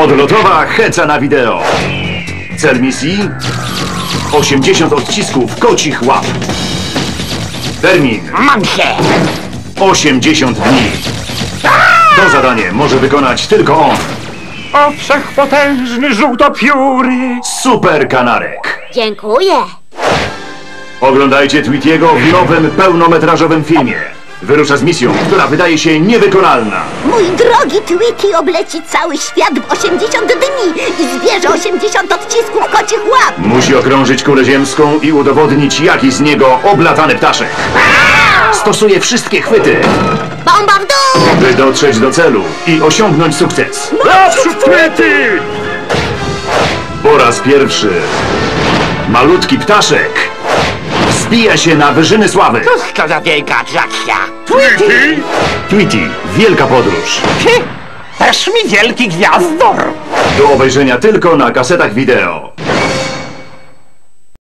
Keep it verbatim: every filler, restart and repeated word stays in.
Odlotowa heca na wideo. Cel misji? osiemdziesiąt odcisków kocich łap. Termin? Mam się! osiemdziesiąt dni. To zadanie może wykonać tylko on. O wszechpotężny żółtopióry! Super Kanarek. Dziękuję. Oglądajcie Tweetiego w nowym, pełnometrażowym filmie. Wyrusza z misją, która wydaje się niewykonalna. Mój drogi Tweety obleci cały świat w osiemdziesiąt dni i zbierze osiemdziesiąt odcisków kocich łap. Musi okrążyć kulę ziemską i udowodnić, jaki z niego oblatany ptaszek. Stosuje wszystkie chwyty, Bomba w dół! by dotrzeć do celu i osiągnąć sukces. Naprzód, Tweety! Po raz pierwszy malutki ptaszek wzbija się na wyżyny sławy. Cóż to za wielka atrakcja? Tweety! Tweety, wielka podróż. Hy, też mi wielki gwiazdor! Do obejrzenia tylko na kasetach wideo.